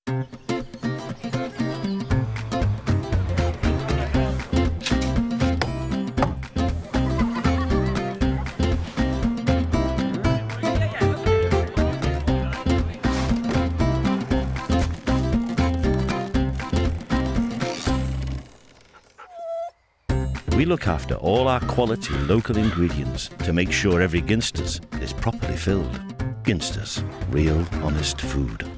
We look after all our quality local ingredients to make sure every Ginsters is properly filled. Ginsters, real honest food.